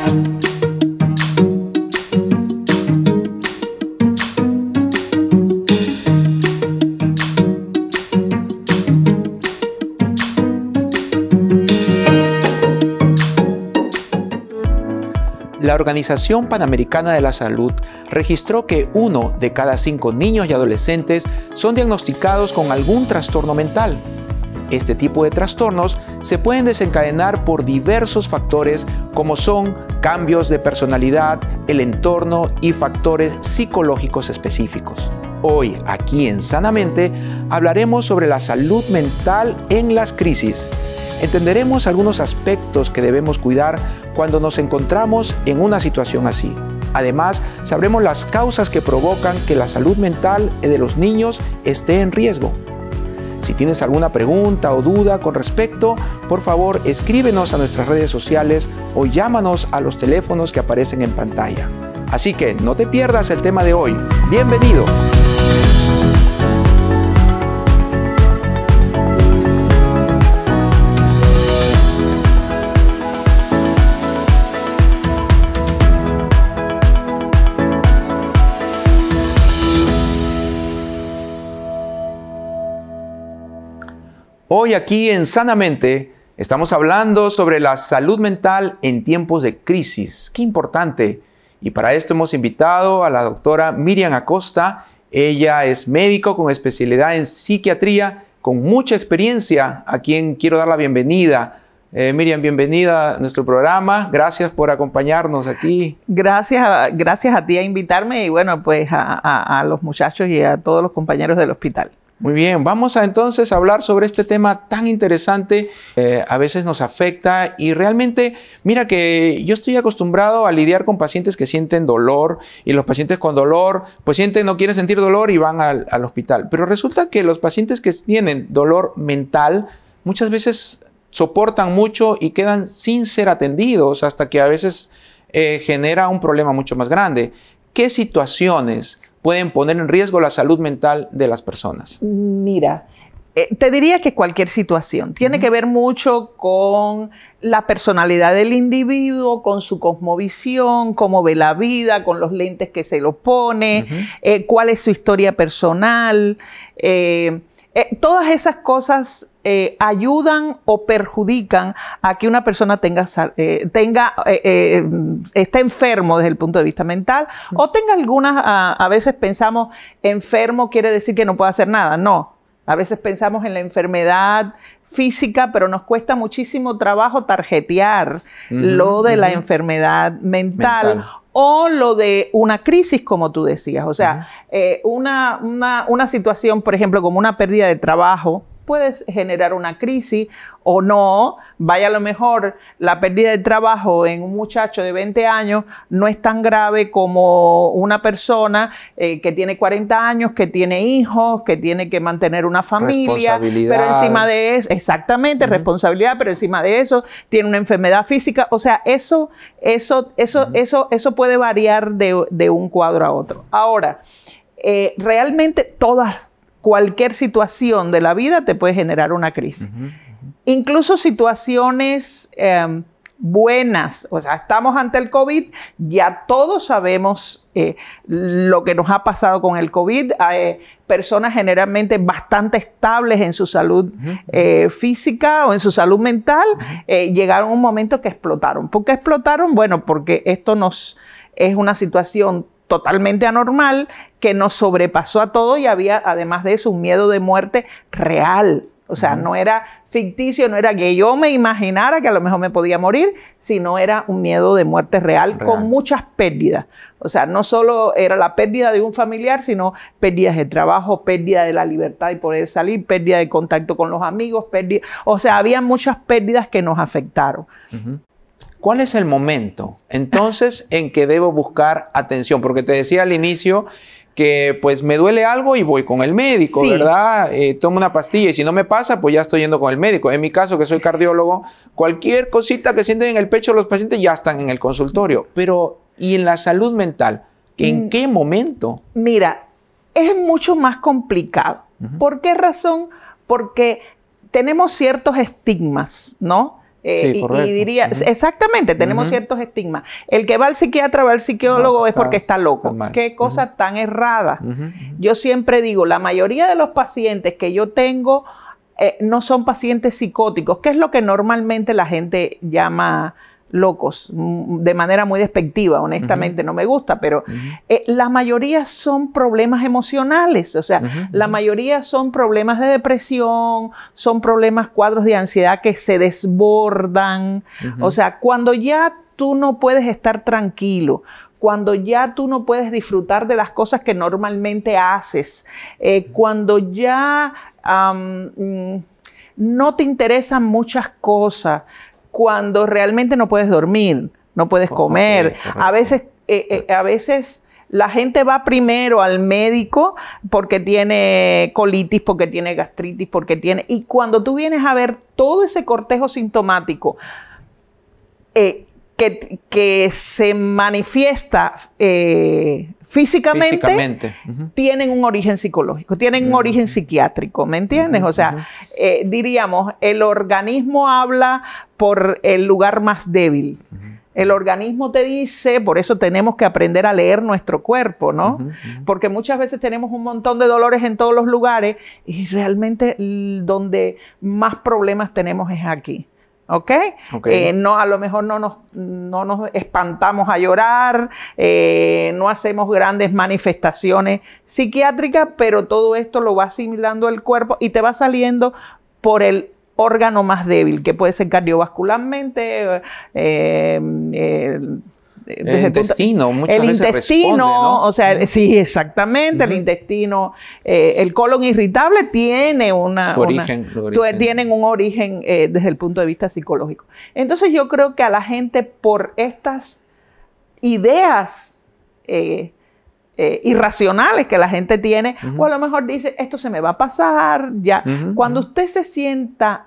La Organización Panamericana de la Salud registró que 1 de cada 5 niños y adolescentes son diagnosticados con algún trastorno mental. Este tipo de trastornos se pueden desencadenar por diversos factores como son cambios de personalidad, el entorno y factores psicológicos específicos. Hoy, aquí en Sanamente, hablaremos sobre la salud mental en las crisis. Entenderemos algunos aspectos que debemos cuidar cuando nos encontramos en una situación así. Además, sabremos las causas que provocan que la salud mental de los niños esté en riesgo. Si tienes alguna pregunta o duda con respecto, por favor escríbenos a nuestras redes sociales o llámanos a los teléfonos que aparecen en pantalla. Así que no te pierdas el tema de hoy. ¡Bienvenido! Hoy aquí en Sanamente estamos hablando sobre la salud mental en tiempos de crisis. ¡Qué importante! Y para esto hemos invitado a la doctora Miriam Acosta. Ella es médico con especialidad en psiquiatría, con mucha experiencia, a quien quiero dar la bienvenida. Miriam, bienvenida a nuestro programa. Gracias por acompañarnos aquí. Gracias a ti a invitarme y bueno, pues a los muchachos y a todos los compañeros del hospital. Muy bien, vamos a entonces hablar sobre este tema tan interesante, a veces nos afecta y realmente, mira que yo estoy acostumbrado a lidiar con pacientes que sienten dolor y los pacientes con dolor, pues no quieren sentir dolor y van al hospital. Pero resulta que los pacientes que tienen dolor mental muchas veces soportan mucho y quedan sin ser atendidos hasta que a veces genera un problema mucho más grande. ¿Qué situaciones pueden poner en riesgo la salud mental de las personas? Mira, te diría que cualquier situación tiene que ver mucho con la personalidad del individuo, con su cosmovisión, cómo ve la vida, con los lentes que se lo pone, cuál es su historia personal. Todas esas cosas ayudan o perjudican a que una persona esté enfermo desde el punto de vista mental o tenga algunas, a veces pensamos enfermo quiere decir que no puede hacer nada. No, a veces pensamos en la enfermedad física, pero nos cuesta muchísimo trabajo tarjetear lo de la enfermedad mental. O lo de una crisis, como tú decías. O sea, una situación, por ejemplo, como una pérdida de trabajo, puedes generar una crisis o no. Vaya, a lo mejor la pérdida de trabajo en un muchacho de 20 años no es tan grave como una persona que tiene 40 años, que tiene hijos, que tiene que mantener una familia. Pero encima de eso, exactamente, responsabilidad, pero encima de eso tiene una enfermedad física. O sea, eso puede variar de un cuadro a otro. Ahora, realmente cualquier situación de la vida te puede generar una crisis. Incluso situaciones buenas. O sea, estamos ante el COVID, ya todos sabemos lo que nos ha pasado con el COVID. Personas generalmente bastante estables en su salud física o en su salud mental, llegaron a un momento que explotaron. ¿Por qué explotaron? Bueno, porque esto es una situación totalmente anormal que nos sobrepasó a todo y había, además de eso, un miedo de muerte real. O sea, no era ficticio, no era que yo me imaginara que a lo mejor me podía morir, sino era un miedo de muerte real. Con muchas pérdidas. O sea, no solo era la pérdida de un familiar, sino pérdidas de trabajo, pérdida de la libertad de poder salir, pérdida de contacto con los amigos, o sea, había muchas pérdidas que nos afectaron. ¿Cuál es el momento entonces en que debo buscar atención? Porque te decía al inicio que pues me duele algo y voy con el médico, ¿verdad? Tomo una pastilla y si no me pasa, pues ya estoy yendo con el médico. En mi caso, que soy cardiólogo, cualquier cosita que sienten en el pecho los pacientes ya están en el consultorio. Pero, ¿y en la salud mental? ¿En qué momento? Mira, es mucho más complicado. ¿Por qué razón? Porque tenemos ciertos estigmas, ¿no? Sí, correcto. Y diría, exactamente, tenemos ciertos estigmas. El que va al psiquiatra, va al psicólogo, es porque está loco. Qué cosa tan errada. Yo siempre digo, la mayoría de los pacientes que yo tengo no son pacientes psicóticos, que es lo que normalmente la gente llama locos, de manera muy despectiva, honestamente no me gusta, pero la mayoría son problemas emocionales, o sea, la mayoría son problemas de depresión, son problemas, cuadros de ansiedad que se desbordan, o sea, cuando ya tú no puedes estar tranquilo, cuando ya tú no puedes disfrutar de las cosas que normalmente haces, cuando ya no te interesan muchas cosas, cuando realmente no puedes dormir, no puedes comer. A veces la gente va primero al médico porque tiene colitis, porque tiene gastritis, porque tiene... Y cuando tú vienes a ver todo ese cortejo sintomático que se manifiesta físicamente. Tienen un origen psicológico, tienen un origen psiquiátrico, ¿me entiendes? O sea, diríamos, el organismo habla por el lugar más débil. El organismo te dice, por eso tenemos que aprender a leer nuestro cuerpo, ¿no? Porque muchas veces tenemos un montón de dolores en todos los lugares y realmente donde más problemas tenemos es aquí. ¿Ok? No, a lo mejor no nos espantamos a llorar, no hacemos grandes manifestaciones psiquiátricas, pero todo esto lo va asimilando el cuerpo y te va saliendo por el órgano más débil, que puede ser cardiovascularmente, el intestino, muchas veces responde, ¿no? O sea, sí, exactamente, el intestino, el colon irritable tiene tienen un origen desde el punto de vista psicológico. Entonces yo creo que a la gente por estas ideas irracionales que la gente tiene, o a lo mejor dice, esto se me va a pasar, ya. Cuando usted se sienta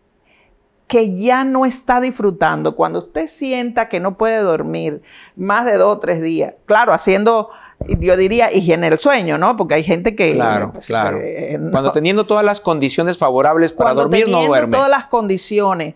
que ya no está disfrutando, cuando usted sienta que no puede dormir más de 2 o 3 días, claro, haciendo, yo diría, higiene del sueño, ¿no? Porque hay gente que... Claro. Cuando teniendo todas las condiciones favorables para dormir, no duerme. Teniendo todas las condiciones,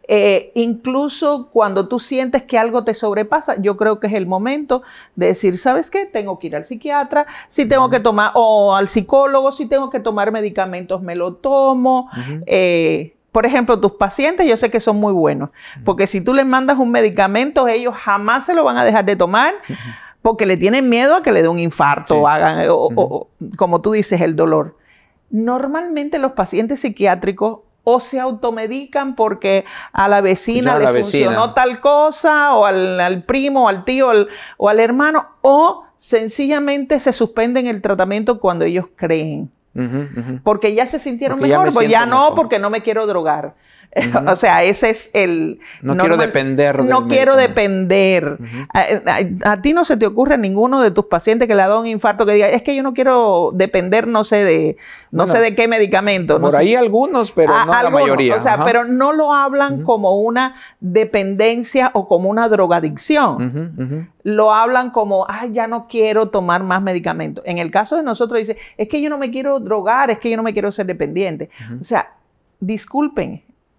incluso cuando tú sientes que algo te sobrepasa, yo creo que es el momento de decir, ¿sabes qué? Tengo que ir al psiquiatra, si tengo que tomar, o al psicólogo, si tengo que tomar medicamentos, me lo tomo. Por ejemplo, tus pacientes yo sé que son muy buenos, porque si tú les mandas un medicamento, ellos jamás se lo van a dejar de tomar, porque le tienen miedo a que le dé un infarto, o como tú dices, el dolor. Normalmente los pacientes psiquiátricos o se automedican porque a la vecina le funcionó tal cosa, o al primo, o al tío, o al hermano, o sencillamente se suspenden el tratamiento cuando ellos creen. Porque ya se sintieron mejor, pues ya no, porque no me quiero drogar. O sea, ese es el... No quiero depender del No quiero depender. A ti no se te ocurre ninguno de tus pacientes que le ha dado un infarto que diga, es que yo no quiero depender, no sé de qué medicamento. Por ahí algunos, pero no la mayoría. O sea, pero no lo hablan como una dependencia o como una drogadicción. Lo hablan como, ay, ya no quiero tomar más medicamentos. En el caso de nosotros dice, es que yo no me quiero drogar, es que yo no me quiero ser dependiente. O sea, disculpen.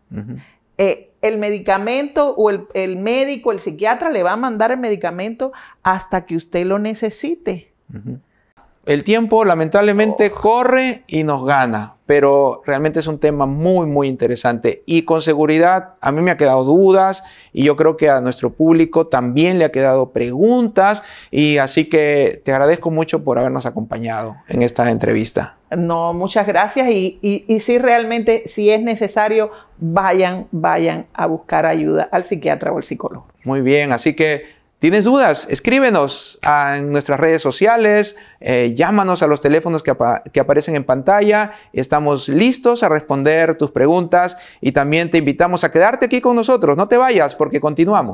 El medicamento o el médico, el psiquiatra le va a mandar el medicamento hasta que usted lo necesite. El tiempo lamentablemente corre y nos gana, pero realmente es un tema muy, muy interesante y con seguridad a mí me ha quedado dudas y yo creo que a nuestro público también le ha quedado preguntas y así que te agradezco mucho por habernos acompañado en esta entrevista. No, muchas gracias y si realmente, si es necesario, vayan a buscar ayuda al psiquiatra o al psicólogo. Muy bien, así que ¿tienes dudas? Escríbenos en nuestras redes sociales, llámanos a los teléfonos que aparecen en pantalla. Estamos listos a responder tus preguntas y también te invitamos a quedarte aquí con nosotros. No te vayas porque continuamos.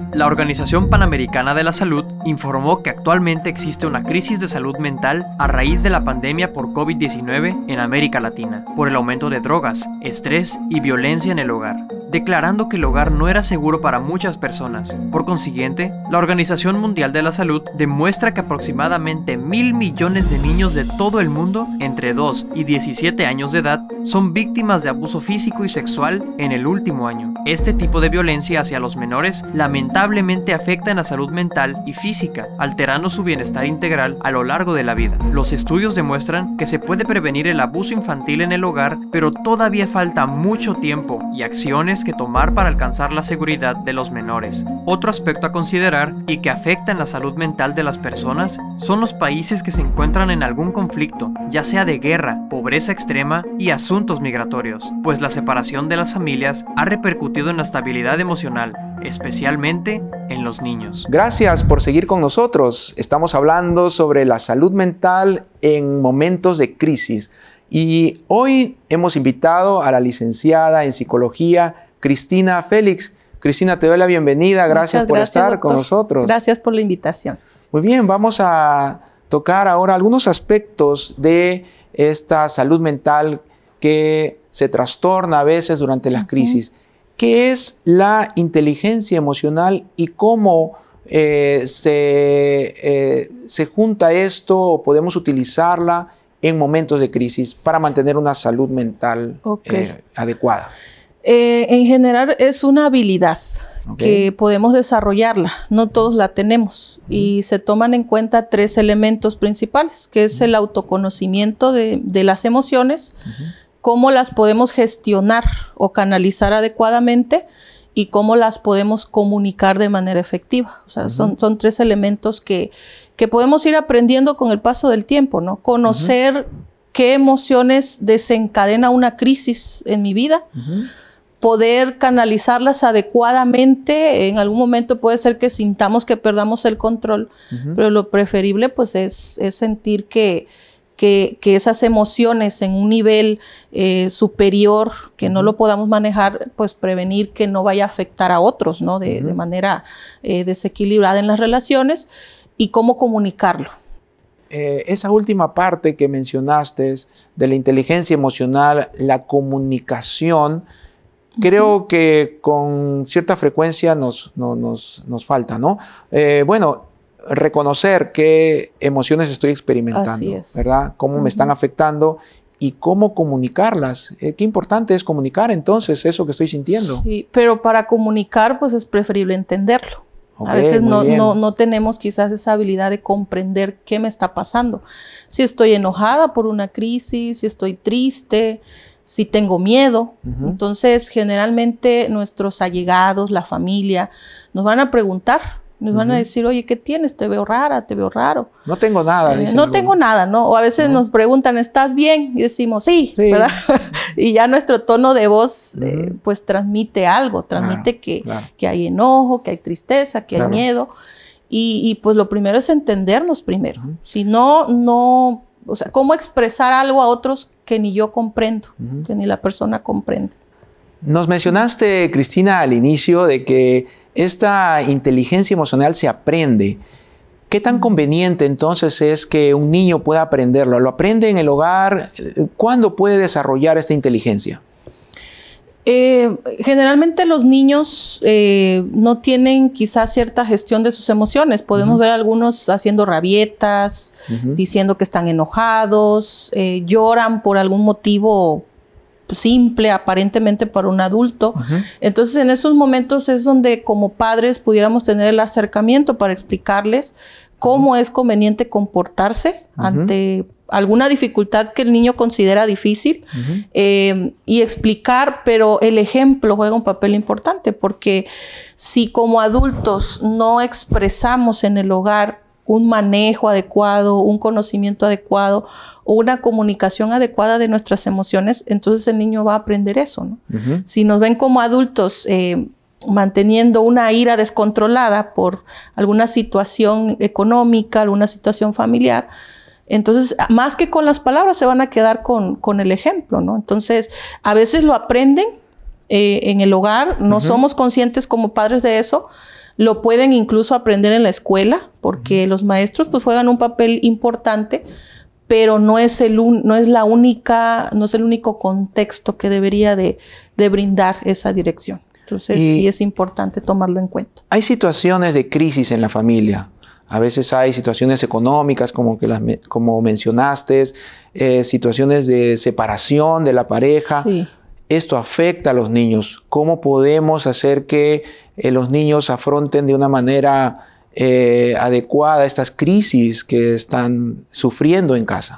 La Organización Panamericana de la Salud informó que actualmente existe una crisis de salud mental a raíz de la pandemia por COVID-19 en América Latina, por el aumento de drogas, estrés y violencia en el hogar, declarando que el hogar no era seguro para muchas personas. Por consiguiente, la Organización Mundial de la Salud demuestra que aproximadamente 1.000 millones de niños de todo el mundo, entre 2 y 17 años de edad, son víctimas de abuso físico y sexual en el último año. Este tipo de violencia hacia los menores lamentablemente afecta en la salud mental y física, alterando su bienestar integral a lo largo de la vida. Los estudios demuestran que se puede prevenir el abuso infantil en el hogar, pero todavía falta mucho tiempo y acciones que tomar para alcanzar la seguridad de los menores. Otro aspecto a considerar y que afecta en la salud mental de las personas son los países que se encuentran en algún conflicto, ya sea de guerra, pobreza extrema y asuntos migratorios, pues la separación de las familias ha repercutido en la estabilidad emocional, especialmente en los niños. Gracias por seguir con nosotros. Estamos hablando sobre la salud mental en momentos de crisis. Y hoy hemos invitado a la licenciada en psicología, Cristina Félix. Cristina, te doy la bienvenida. Gracias por estar, doctor, con nosotros. Gracias por la invitación. Muy bien, vamos a tocar ahora algunos aspectos de esta salud mental que se trastorna a veces durante las crisis. ¿Qué es la inteligencia emocional y cómo se junta esto o podemos utilizarla en momentos de crisis para mantener una salud mental adecuada? En general es una habilidad que podemos desarrollarla. No todos la tenemos y se toman en cuenta 3 elementos principales, que es el autoconocimiento de las emociones, cómo las podemos gestionar o canalizar adecuadamente y cómo las podemos comunicar de manera efectiva. O sea, son 3 elementos que podemos ir aprendiendo con el paso del tiempo, ¿no? Conocer qué emociones desencadena una crisis en mi vida, poder canalizarlas adecuadamente. En algún momento puede ser que sintamos que perdamos el control, pero lo preferible pues es sentir que esas emociones en un nivel superior, que no lo podamos manejar, pues prevenir que no vaya a afectar a otros, ¿no? De manera desequilibrada en las relaciones, y cómo comunicarlo. Esa última parte que mencionaste de la inteligencia emocional, la comunicación, creo que con cierta frecuencia nos falta, ¿no? Bueno, reconocer qué emociones estoy experimentando, ¿verdad? Cómo me están afectando y cómo comunicarlas. Qué importante es comunicar entonces eso que estoy sintiendo. Sí, pero para comunicar pues es preferible entenderlo. A veces no tenemos quizás esa habilidad de comprender qué me está pasando. Si estoy enojada por una crisis, si estoy triste, si tengo miedo. Entonces generalmente nuestros allegados, la familia, nos van a preguntar. Nos van a decir, oye, ¿qué tienes? Te veo rara, te veo raro. No tengo nada. No tengo nada, ¿no? O a veces nos preguntan, ¿estás bien? Y decimos, sí, ¿verdad? Y ya nuestro tono de voz, pues transmite algo. Transmite que hay enojo, que hay tristeza, que hay miedo. Y pues lo primero es entendernos primero. Si no, o sea, ¿cómo expresar algo a otros que ni yo comprendo, que ni la persona comprende? Nos mencionaste, Cristina, al inicio de que esta inteligencia emocional se aprende. ¿Qué tan conveniente entonces es que un niño pueda aprenderlo? ¿Lo aprende en el hogar? ¿Cuándo puede desarrollar esta inteligencia? Generalmente los niños no tienen quizás cierta gestión de sus emociones. Podemos ver algunos haciendo rabietas, diciendo que están enojados, lloran por algún motivo simple aparentemente para un adulto. Entonces en esos momentos es donde como padres pudiéramos tener el acercamiento para explicarles cómo es conveniente comportarse ante alguna dificultad que el niño considera difícil y explicar, pero el ejemplo juega un papel importante, porque si como adultos no expresamos en el hogar un manejo adecuado, un conocimiento adecuado o una comunicación adecuada de nuestras emociones, entonces el niño va a aprender eso, ¿no? Si nos ven como adultos manteniendo una ira descontrolada por alguna situación económica, alguna situación familiar, entonces más que con las palabras se van a quedar con el ejemplo, ¿no? Entonces a veces lo aprenden en el hogar, no somos conscientes como padres de eso. Lo pueden incluso aprender en la escuela, porque los maestros pues juegan un papel importante, pero no es el único contexto que debería de brindar esa dirección. Entonces sí es importante tomarlo en cuenta. Hay situaciones de crisis en la familia. A veces hay situaciones económicas, como mencionaste, situaciones de separación de la pareja. Sí. Esto afecta a los niños. ¿Cómo podemos hacer que los niños afronten de una manera adecuada estas crisis que están sufriendo en casa?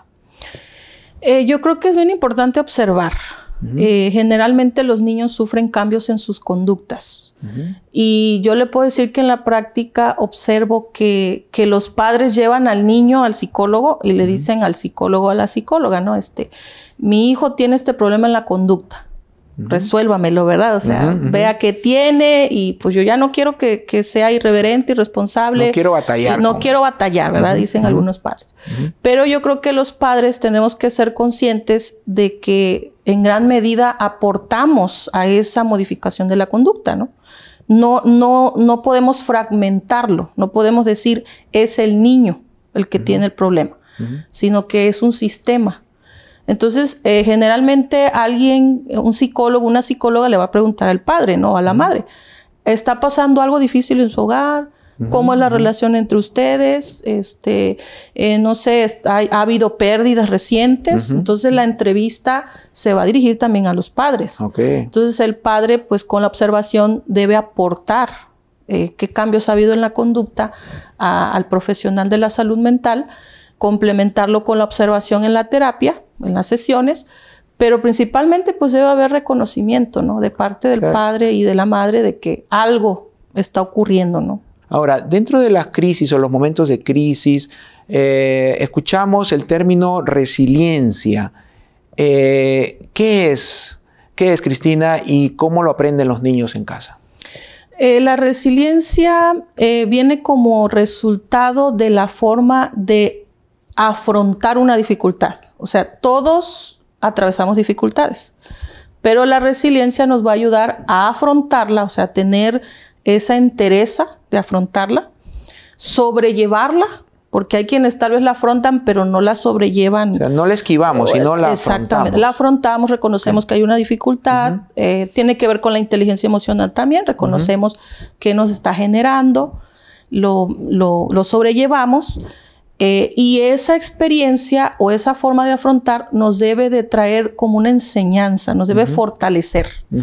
Yo creo que es bien importante observar. Generalmente los niños sufren cambios en sus conductas. Y yo le puedo decir que en la práctica observo que los padres llevan al niño al psicólogo y le dicen al psicólogo, a la psicóloga, ¿no? Mi hijo tiene este problema en la conducta. Resuélvamelo, ¿verdad? O sea, vea qué tiene y pues yo ya no quiero que sea irreverente, irresponsable. No quiero batallar. No quiero batallar, ¿verdad? Dicen algunos padres. Pero yo creo que los padres tenemos que ser conscientes de que en gran medida aportamos a esa modificación de la conducta, ¿no? No podemos fragmentarlo, no podemos decir es el niño el que tiene el problema, sino que es un sistema. Entonces, generalmente un psicólogo, una psicóloga le va a preguntar al padre, ¿no? A la madre. ¿Está pasando algo difícil en su hogar? ¿Cómo es la relación entre ustedes? No sé, ha habido pérdidas recientes. Entonces, la entrevista se va a dirigir también a los padres. Entonces, el padre, pues, con la observación debe aportar qué cambios ha habido en la conducta al profesional de la salud mental, complementarlo con la observación en la terapia, en las sesiones, pero principalmente pues debe haber reconocimiento, ¿no? De parte del padre y de la madre de que algo está ocurriendo, ¿no? Ahora, dentro de las crisis o los momentos de crisis, escuchamos el término resiliencia. ¿Qué es, Cristina, y cómo lo aprenden los niños en casa? La resiliencia viene como resultado de la forma de afrontar una dificultad. O sea, todos atravesamos dificultades, pero la resiliencia nos va a ayudar a afrontarla, o sea, tener esa entereza de afrontarla, sobrellevarla, porque hay quienes tal vez la afrontan, pero no la sobrellevan. O sea, no la esquivamos, sino la Exactamente, afrontamos. la afrontamos, reconocemos que hay una dificultad, tiene que ver con la inteligencia emocional también, reconocemos qué nos está generando, lo sobrellevamos. Y esa experiencia o esa forma de afrontar nos debe de traer como una enseñanza, nos debe fortalecer.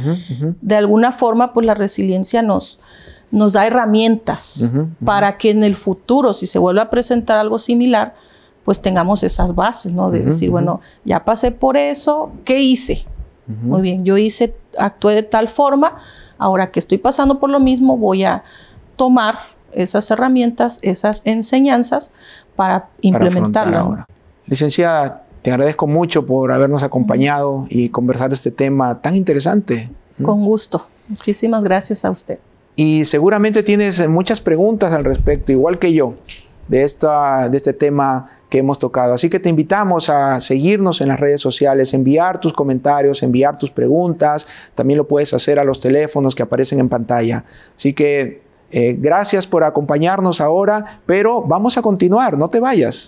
De alguna forma, pues la resiliencia nos da herramientas para que en el futuro, si se vuelve a presentar algo similar, pues tengamos esas bases, ¿no? De decir, bueno, ya pasé por eso, ¿qué hice? Muy bien, actué de tal forma, ahora que estoy pasando por lo mismo, voy a tomar esas herramientas, esas enseñanzas para implementarla. Ahora. Licenciada, te agradezco mucho por habernos acompañado y conversar de este tema tan interesante. Con gusto. Muchísimas gracias a usted. Y seguramente tienes muchas preguntas al respecto, igual que yo, de este tema que hemos tocado. Así que te invitamos a seguirnos en las redes sociales, enviar tus comentarios, enviar tus preguntas. También lo puedes hacer a los teléfonos que aparecen en pantalla. Así que gracias por acompañarnos ahora, pero vamos a continuar, no te vayas.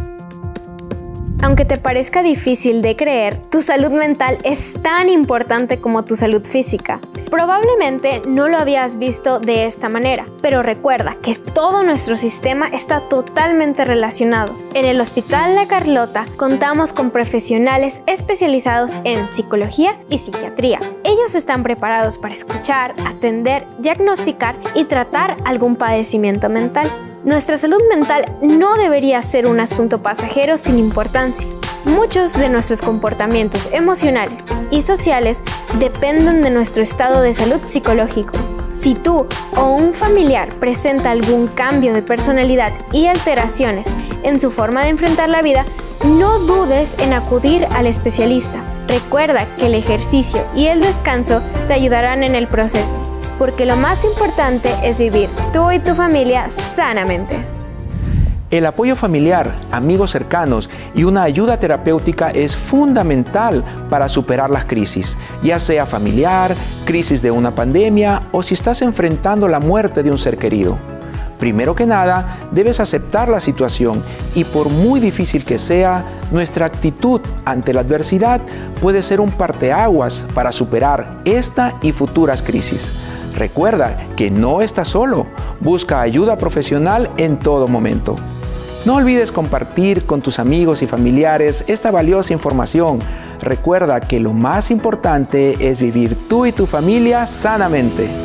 Aunque te parezca difícil de creer, tu salud mental es tan importante como tu salud física. Probablemente no lo habías visto de esta manera, pero recuerda que todo nuestro sistema está totalmente relacionado. En el Hospital La Carlota contamos con profesionales especializados en psicología y psiquiatría. Ellos están preparados para escuchar, atender, diagnosticar y tratar algún padecimiento mental. Nuestra salud mental no debería ser un asunto pasajero sin importancia. Muchos de nuestros comportamientos emocionales y sociales dependen de nuestro estado de salud psicológico. Si tú o un familiar presenta algún cambio de personalidad y alteraciones en su forma de enfrentar la vida, no dudes en acudir al especialista. Recuerda que el ejercicio y el descanso te ayudarán en el proceso, porque lo más importante es vivir tú y tu familia sanamente. El apoyo familiar, amigos cercanos y una ayuda terapéutica es fundamental para superar las crisis, ya sea familiar, crisis de una pandemia o si estás enfrentando la muerte de un ser querido. Primero que nada, debes aceptar la situación y por muy difícil que sea, nuestra actitud ante la adversidad puede ser un parteaguas para superar esta y futuras crisis. Recuerda que no estás solo, busca ayuda profesional en todo momento. No olvides compartir con tus amigos y familiares esta valiosa información. Recuerda que lo más importante es vivir tú y tu familia sanamente.